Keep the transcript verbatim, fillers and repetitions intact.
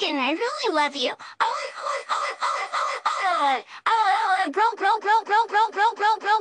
Luancoln, I really love you. Oh, oh, oh, oh, oh, oh, oh, oh, oh, bro, bro, bro, bro, bro, bro, bro, bro,